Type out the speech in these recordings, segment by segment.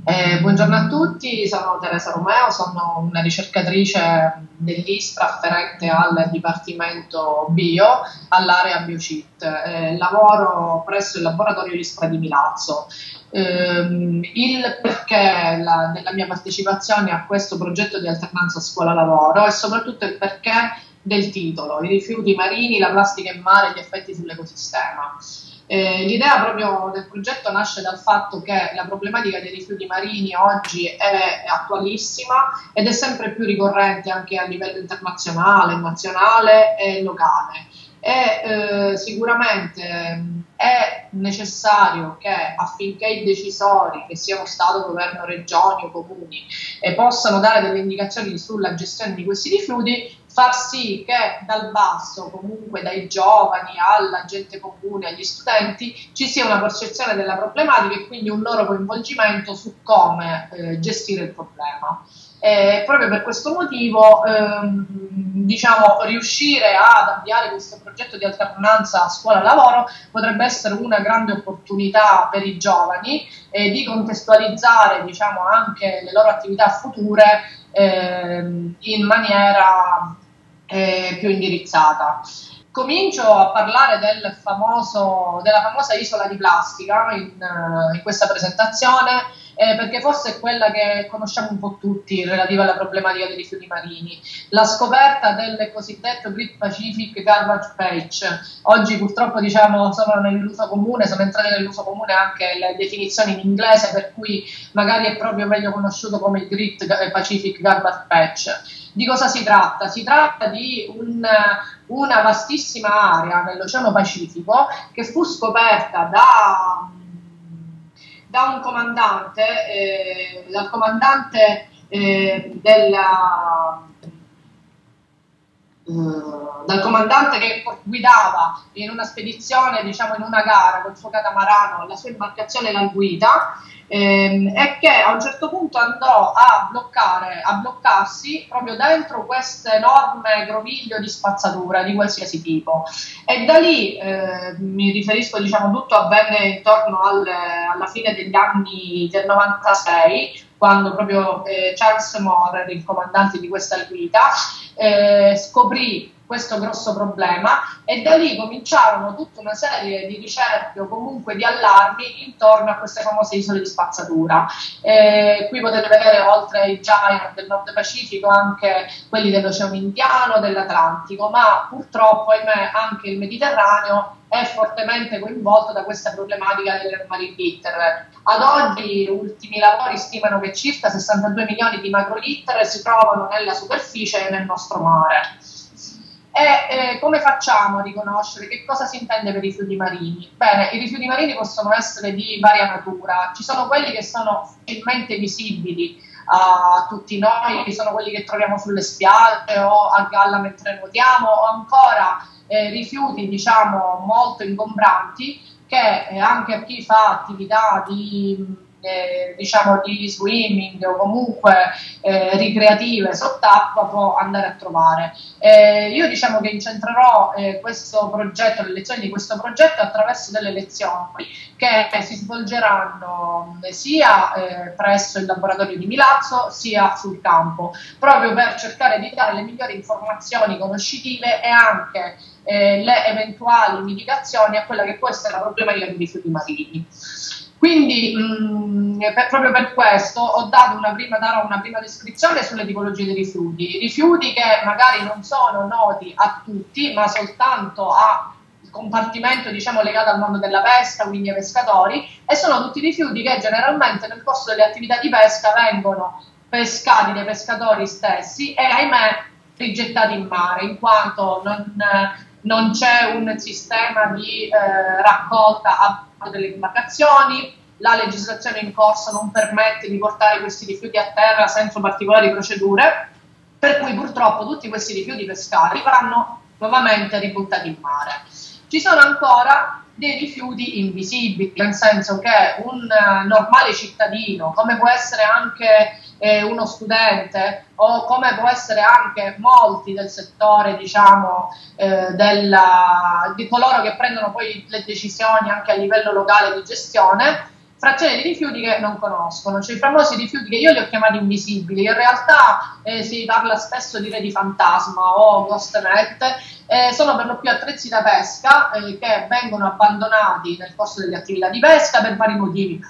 Buongiorno a tutti, sono Teresa Romeo, sono una ricercatrice dell'ISPRA afferente al Dipartimento Bio, all'area BioCit. Lavoro presso il laboratorio ISPRA di Milazzo. Il perché della mia partecipazione a questo progetto di alternanza scuola-lavoro e soprattutto il perché del titolo, i rifiuti marini, la plastica in mare e gli effetti sull'ecosistema. L'idea proprio del progetto nasce dal fatto che la problematica dei rifiuti marini oggi è attualissima ed è sempre più ricorrente anche a livello internazionale, nazionale e locale. Sicuramente è necessario che affinché i decisori, che siano Stato, Governo, Regioni o Comuni, possano dare delle indicazioni sulla gestione di questi rifiuti, far sì che dal basso, comunque dai giovani alla gente comune, agli studenti, ci sia una percezione della problematica e quindi un loro coinvolgimento su come gestire il problema. Proprio per questo motivo diciamo, riuscire ad avviare questo progetto di alternanza scuola-lavoro potrebbe essere una grande opportunità per i giovani di contestualizzare, diciamo, anche le loro attività future in maniera più indirizzata. Comincio a parlare della famosa isola di plastica in questa presentazione, perché forse è quella che conosciamo un po' tutti relativa alla problematica dei rifiuti marini. La scoperta del cosiddetto Great Pacific Garbage Patch. Oggi purtroppo, diciamo, sono entrate nell'uso comune anche le definizioni in inglese, per cui magari è proprio meglio conosciuto come il Great Pacific Garbage Patch. Di cosa si tratta? Si tratta di una vastissima area nell'Oceano Pacifico che fu scoperta dal comandante che guidava in una spedizione, diciamo in una gara col suo catamarano, la sua imbarcazione la guida, e che a un certo punto andò a bloccarsi proprio dentro questo enorme groviglio di spazzatura di qualsiasi tipo. E da lì, mi riferisco, diciamo, tutto avvenne intorno alla fine degli anni del 96, quando proprio Charles Moore, il comandante di questa guida, scoprì questo grosso problema e da lì cominciarono tutta una serie di ricerche o comunque di allarmi intorno a queste famose isole di spazzatura. Qui potete vedere, oltre ai giant del Nord Pacifico, anche quelli dell'Oceano Indiano, dell'Atlantico, ma purtroppo, ahimè, anche il Mediterraneo è fortemente coinvolto da questa problematica del marine litter. Ad oggi gli ultimi lavori stimano che circa 62 milioni di macrolitter si trovano nella superficie e nel nostro mare. Come facciamo a riconoscere che cosa si intende per i rifiuti marini? Bene, i rifiuti marini possono essere di varia natura. Ci sono quelli che sono facilmente visibili a tutti noi, che sono quelli che troviamo sulle spiagge o a galla mentre nuotiamo, o ancora rifiuti, diciamo, molto ingombranti, che anche a chi fa attività diciamo di swimming o comunque ricreative sott'acqua può andare a trovare. Io, diciamo, che incentrerò questo progetto, le lezioni di questo progetto, attraverso delle lezioni che si svolgeranno sia presso il laboratorio di Milazzo sia sul campo, proprio per cercare di dare le migliori informazioni conoscitive e anche le eventuali mitigazioni a quella che può essere la problematica dei rifiuti marini. Quindi proprio per questo darò una prima descrizione sulle tipologie dei rifiuti che magari non sono noti a tutti, ma soltanto a compartimento, diciamo, legato al mondo della pesca, quindi ai pescatori, e sono tutti rifiuti che generalmente nel corso delle attività di pesca vengono pescati dai pescatori stessi e, ahimè, rigettati in mare, in quanto non c'è un sistema di raccolta delle imbarcazioni, la legislazione in corso non permette di portare questi rifiuti a terra senza particolari procedure, per cui purtroppo tutti questi rifiuti pescati vanno nuovamente ributtati in mare. Ci sono ancora dei rifiuti invisibili, nel senso che un normale cittadino, come può essere anche uno studente o come può essere anche molti del settore, diciamo, di coloro che prendono poi le decisioni anche a livello locale di gestione, frazione di rifiuti che non conoscono, cioè i famosi rifiuti che io li ho chiamati invisibili, in realtà si parla spesso di reti fantasma o ghost net, sono per lo più attrezzi da pesca che vengono abbandonati nel corso delle attività di pesca per vari motivi.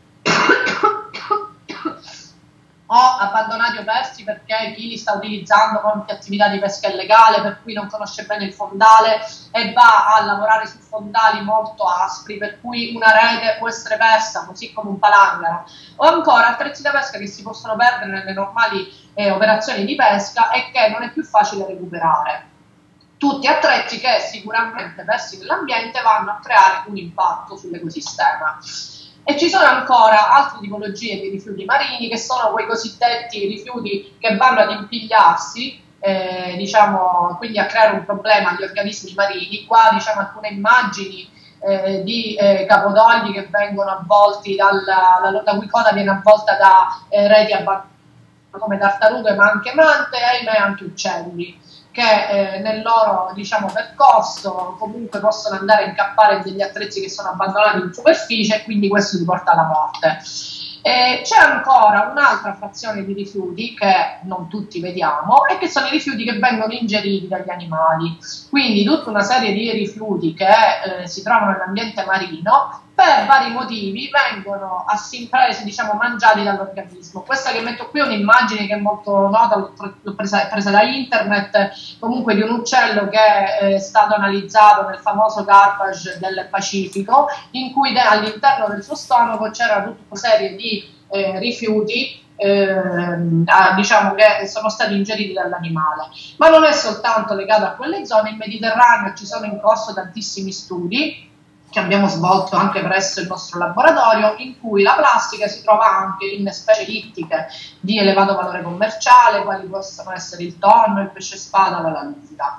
O abbandonati o persi perché chi li sta utilizzando compie attività di pesca illegale, per cui non conosce bene il fondale e va a lavorare su fondali molto aspri, per cui una rete può essere persa così come un palangaro, o ancora attrezzi da pesca che si possono perdere nelle normali operazioni di pesca e che non è più facile recuperare. Tutti attrezzi che sicuramente persi nell'ambiente vanno a creare un impatto sull'ecosistema. E ci sono ancora altre tipologie di rifiuti marini, che sono quei cosiddetti rifiuti che vanno ad impigliarsi, diciamo, quindi a creare un problema agli organismi marini. Qua diciamo alcune immagini di capodogli che vengono avvolti la cui coda viene avvolta da reti come tartarughe, ma anche mante e ahimè anche uccelli, che nel loro diciamo, percorso comunque possono andare a incappare degli attrezzi che sono abbandonati in superficie e quindi questo li porta alla morte. C'è ancora un'altra frazione di rifiuti che non tutti vediamo e che sono i rifiuti che vengono ingeriti dagli animali, quindi tutta una serie di rifiuti che si trovano nell'ambiente marino per vari motivi vengono presi, diciamo, mangiati dall'organismo. Questa che metto qui è un'immagine che è molto nota, l'ho presa da internet, comunque di un uccello che è stato analizzato nel famoso garbage del Pacifico, in cui all'interno del suo stomaco c'era tutta una serie di rifiuti diciamo che sono stati ingeriti dall'animale. Ma non è soltanto legato a quelle zone, in Mediterraneo ci sono in corso tantissimi studi che abbiamo svolto anche presso il nostro laboratorio, in cui la plastica si trova anche in specie ittiche di elevato valore commerciale, quali possono essere il tonno, il pesce spada, la languida.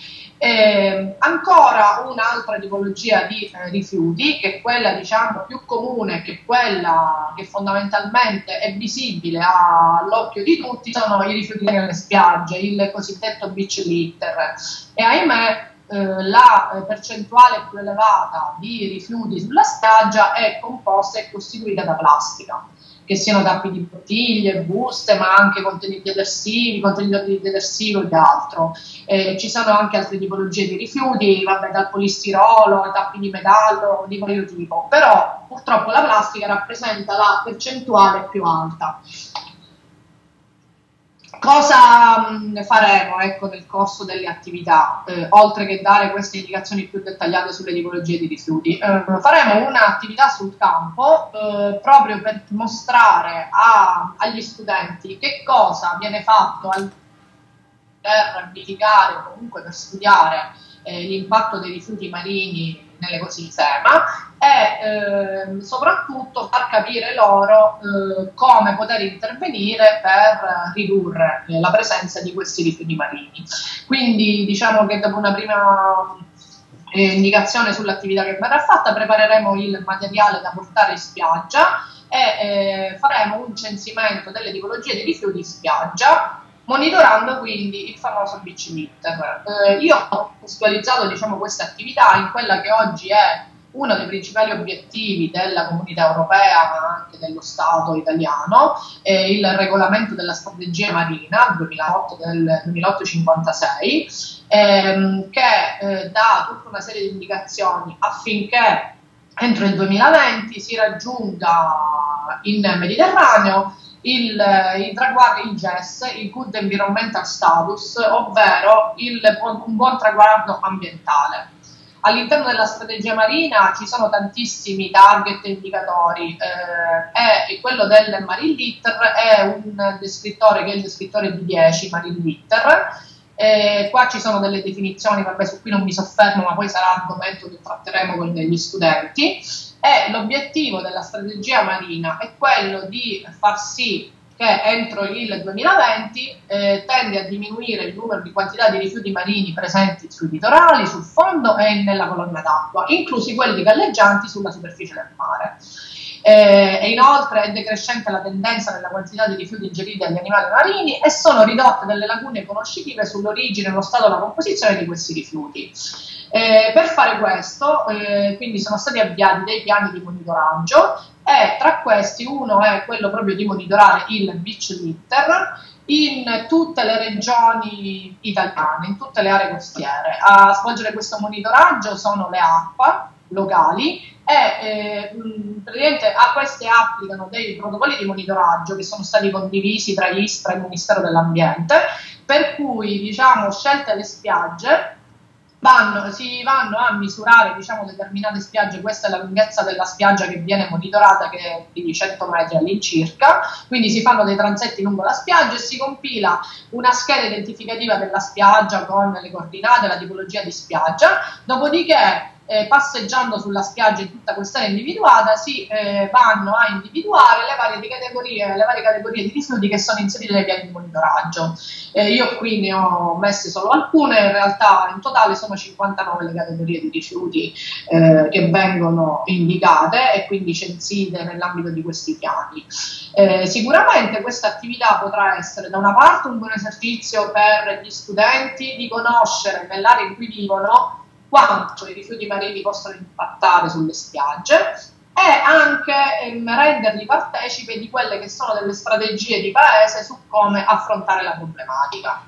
Ancora un'altra tipologia di rifiuti, che è quella diciamo più comune, che è quella che fondamentalmente è visibile all'occhio di tutti, sono i rifiuti nelle spiagge, il cosiddetto beach litter. E ahimè la percentuale più elevata di rifiuti sulla spiaggia è composta e costituita da plastica, che siano tappi di bottiglie, buste, ma anche contenuti detersivi, contenitori di detersivo e altro. Ci sono anche altre tipologie di rifiuti, vabbè, dal polistirolo, tappi di metallo, di vario tipo, però purtroppo la plastica rappresenta la percentuale più alta. Cosa faremo ecco, nel corso delle attività, oltre che dare queste indicazioni più dettagliate sulle tipologie di rifiuti? Faremo un'attività sul campo proprio per mostrare agli studenti che cosa viene fatto per verificare o comunque per studiare l'impatto dei rifiuti marini nell'ecosistema e soprattutto far capire loro come poter intervenire per ridurre la presenza di questi rifiuti marini. Quindi diciamo che dopo una prima indicazione sull'attività che verrà fatta prepareremo il materiale da portare in spiaggia e faremo un censimento delle tipologie di rifiuti in spiaggia, monitorando quindi il famoso beach litter. Io ho visualizzato diciamo, questa attività in quella che oggi è uno dei principali obiettivi della comunità europea ma anche dello Stato italiano, il regolamento della strategia marina 2008-56, che dà tutta una serie di indicazioni affinché entro il 2020 si raggiunga in Mediterraneo il traguardo, il GES, il Good Environmental Status, ovvero un buon traguardo ambientale. All'interno della strategia marina ci sono tantissimi target e indicatori e quello del Marine Litter è un descrittore che è il descrittore di 10 Marine Litter. Qua ci sono delle definizioni, vabbè, su cui non mi soffermo, ma poi sarà argomento che tratteremo con degli studenti. E l'obiettivo della strategia marina è quello di far sì che entro il 2020 tende a diminuire il numero di quantità di rifiuti marini presenti sui litorali, sul fondo e nella colonna d'acqua, inclusi quelli galleggianti sulla superficie del mare. E inoltre è decrescente la tendenza nella quantità di rifiuti ingeriti dagli animali marini e sono ridotte delle lacune conoscitive sull'origine, lo stato e la composizione di questi rifiuti. Per fare questo quindi sono stati avviati dei piani di monitoraggio e e tra questi uno è quello proprio di monitorare il beach litter in tutte le regioni italiane, in tutte le aree costiere. A svolgere questo monitoraggio sono le ARPA locali e praticamente a queste applicano dei protocolli di monitoraggio che sono stati condivisi tra l'ISPRA e il Ministero dell'Ambiente, per cui, diciamo, scelte le spiagge, si vanno a misurare, diciamo, determinate spiagge. Questa è la lunghezza della spiaggia che viene monitorata, che è di 100 metri all'incirca, quindi si fanno dei transetti lungo la spiaggia e si compila una scheda identificativa della spiaggia con le coordinate, la tipologia di spiaggia, dopodiché passeggiando sulla spiaggia in tutta quest'area individuata si vanno a individuare le varie categorie di rifiuti che sono inserite nei piani di monitoraggio. Io qui ne ho messe solo alcune, in realtà in totale sono 59 le categorie di rifiuti che vengono indicate e quindi censite nell'ambito di questi piani. Sicuramente questa attività potrà essere da una parte un buon esercizio per gli studenti di conoscere nell'area in cui vivono quanto i rifiuti marini possono impattare sulle spiagge e anche renderli partecipi di quelle che sono delle strategie di paese su come affrontare la problematica.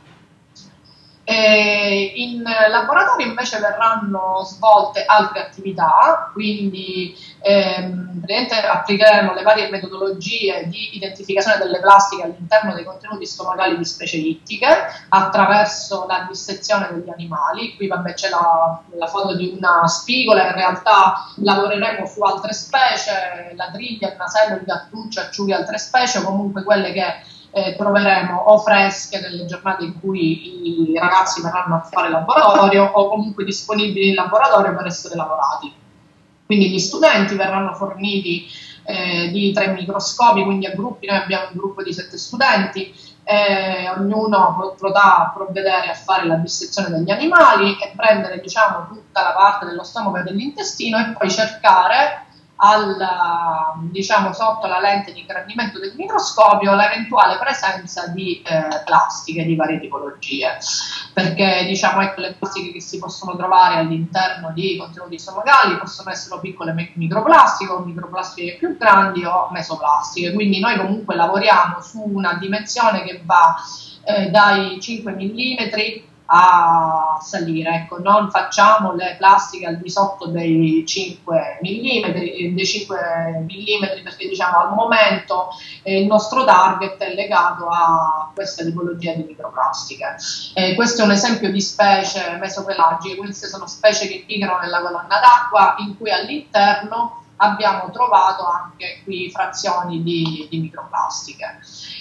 In laboratorio invece verranno svolte altre attività, quindi applicheremo le varie metodologie di identificazione delle plastiche all'interno dei contenuti stomacali di specie ittiche attraverso la dissezione degli animali. Qui c'è la foto di una spigola, in realtà lavoreremo su altre specie, la triglia, il nasello, il gattuccio, acciughe, altre specie, o comunque quelle che troveremo o fresche nelle giornate in cui i ragazzi verranno a fare laboratorio o comunque disponibili in laboratorio per essere lavorati. Quindi gli studenti verranno forniti di 3 microscopi, quindi a gruppi. Noi abbiamo un gruppo di 7 studenti, ognuno potrà provvedere a fare la dissezione degli animali e prendere, diciamo, tutta la parte dello stomaco e dell'intestino e poi cercare diciamo, sotto la lente di ingrandimento del microscopio l'eventuale presenza di plastiche di varie tipologie, perché, diciamo, ecco, le plastiche che si possono trovare all'interno di contenuti stomacali possono essere piccole microplastiche o microplastiche più grandi o mesoplastiche. Quindi noi comunque lavoriamo su una dimensione che va dai 5 mm a salire, ecco, non facciamo le plastiche al di sotto dei 5 mm, perché, diciamo, al momento il nostro target è legato a questa tipologia di microplastiche. Questo è un esempio di specie mesopelagiche. Queste sono specie che migrano nella colonna d'acqua, in cui all'interno abbiamo trovato anche qui frazioni di microplastiche.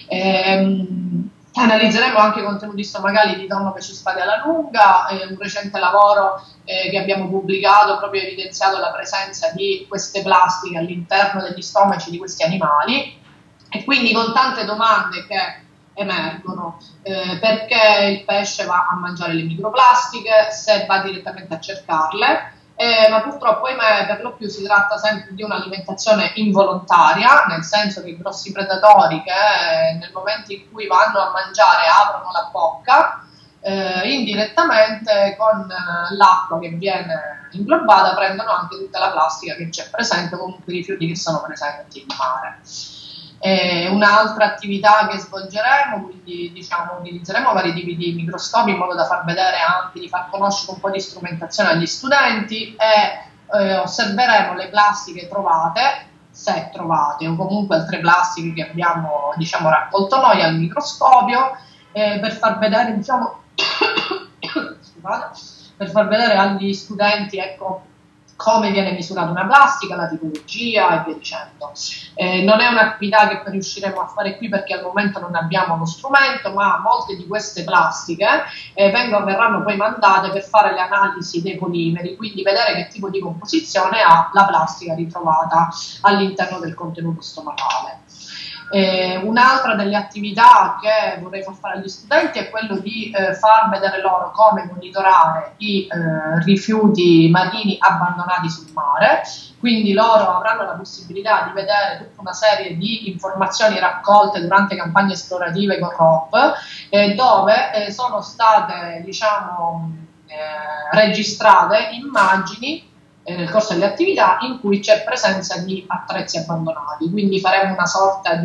Analizzeremo anche i contenuti stomacali di tonno, pesci spade alla lunga. Un recente lavoro che abbiamo pubblicato proprio ha evidenziato la presenza di queste plastiche all'interno degli stomaci di questi animali, e quindi con tante domande che emergono, perché il pesce va a mangiare le microplastiche, se va direttamente a cercarle. Ma purtroppo, ahimè, per lo più si tratta sempre di un'alimentazione involontaria, nel senso che i grossi predatori, che nel momento in cui vanno a mangiare aprono la bocca, indirettamente con l'acqua che viene inglobata prendono anche tutta la plastica che c'è presente, comunque i rifiuti che sono presenti in mare. Un'altra attività che svolgeremo, quindi, diciamo, utilizzeremo vari tipi di microscopi in modo da far vedere anche, di far conoscere un po' di strumentazione agli studenti, e osserveremo le plastiche trovate, se trovate, o comunque altre plastiche che abbiamo, diciamo, raccolto noi al microscopio, per far vedere, diciamo, scusate, per far vedere agli studenti, ecco, come viene misurata una plastica, la tipologia e via dicendo. Non è un'attività che riusciremo a fare qui perché al momento non abbiamo uno strumento, ma molte di queste plastiche verranno poi mandate per fare le analisi dei polimeri, quindi vedere che tipo di composizione ha la plastica ritrovata all'interno del contenuto stomacale. Un'altra delle attività che vorrei far fare agli studenti è quello di far vedere loro come monitorare i rifiuti marini abbandonati sul mare. Quindi loro avranno la possibilità di vedere tutta una serie di informazioni raccolte durante campagne esplorative con ROP, dove sono state, diciamo, registrate immagini nel corso delle attività in cui c'è presenza di attrezzi abbandonati, quindi faremo una sorta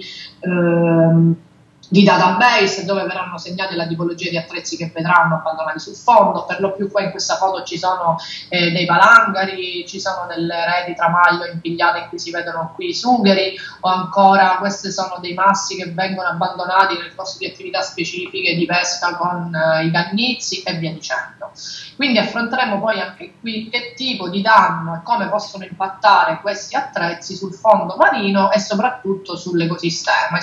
di database dove verranno segnate la tipologia di attrezzi che vedranno abbandonati sul fondo. Per lo più qua in questa foto ci sono dei palangari, ci sono delle reti tramaglio impigliate in cui si vedono qui i sugheri, o ancora questi sono dei massi che vengono abbandonati nel corso di attività specifiche di pesca con i cannizzi e via dicendo. Quindi affronteremo poi anche qui che tipo di danno e come possono impattare questi attrezzi sul fondo marino e soprattutto sull'ecosistema.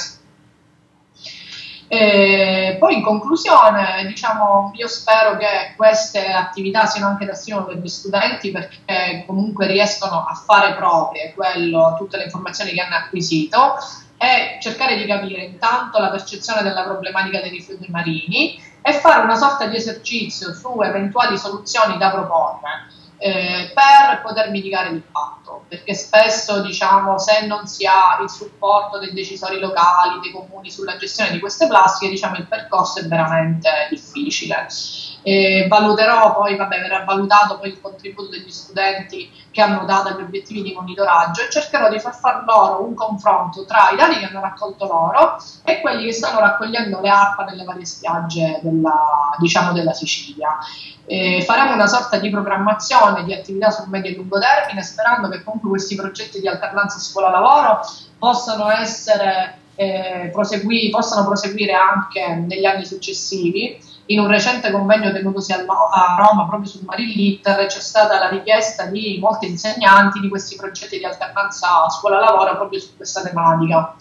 Poi in conclusione, diciamo, io spero che queste attività siano anche da stimolo per gli studenti, perché comunque riescono a fare proprie tutte le informazioni che hanno acquisito e cercare di capire intanto la percezione della problematica dei rifiuti marini e fare una sorta di esercizio su eventuali soluzioni da proporre per poter mitigare l'impatto, perché spesso, diciamo, se non si ha il supporto dei decisori locali, dei comuni sulla gestione di queste plastiche, diciamo, il percorso è veramente difficile. Valuterò poi, verrà valutato poi il contributo degli studenti che hanno dato agli obiettivi di monitoraggio e cercherò di far loro un confronto tra i dati che hanno raccolto loro e quelli che stanno raccogliendo le ARPA nelle varie spiagge della Sicilia. Faremo una sorta di programmazione di attività sul medio e lungo termine, sperando che comunque questi progetti di alternanza scuola-lavoro possano proseguire anche negli anni successivi. In un recente convegno tenutosi a Roma proprio sul Marine Litter c'è stata la richiesta di molti insegnanti di questi progetti di alternanza scuola-lavoro proprio su questa tematica.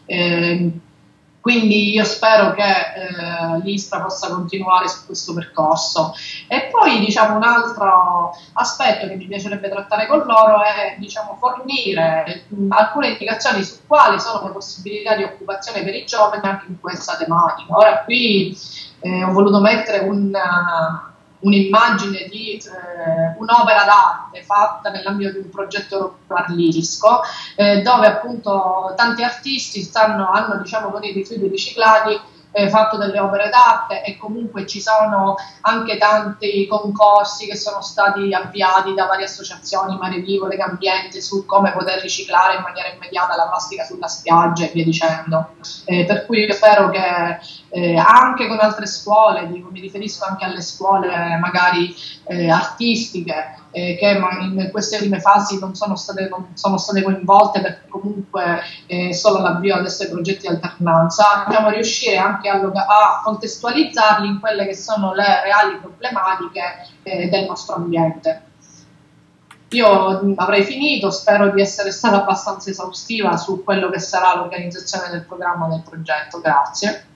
Quindi io spero che l'ISPRA possa continuare su questo percorso. E poi, diciamo, un altro aspetto che mi piacerebbe trattare con loro è, diciamo, fornire alcune indicazioni su quali sono le possibilità di occupazione per i giovani anche in questa tematica. Ora qui ho voluto mettere un'immagine di un'opera d'arte fatta nell'ambito di un progetto europeo Arlisco, dove appunto tanti artisti hanno, diciamo, con i rifiuti riciclati fatto delle opere d'arte, e comunque ci sono anche tanti concorsi che sono stati avviati da varie associazioni, Mare Vivo, Lega Ambiente, su come poter riciclare in maniera immediata la plastica sulla spiaggia e via dicendo. Per cui io spero che anche con altre scuole, mi riferisco anche alle scuole magari artistiche, che in queste prime fasi non sono state coinvolte, perché comunque solo l'avvio adesso ai progetti di alternanza, dobbiamo riuscire anche a contestualizzarli in quelle che sono le reali problematiche del nostro ambiente. Io avrei finito, spero di essere stata abbastanza esaustiva su quello che sarà l'organizzazione del programma del progetto. Grazie.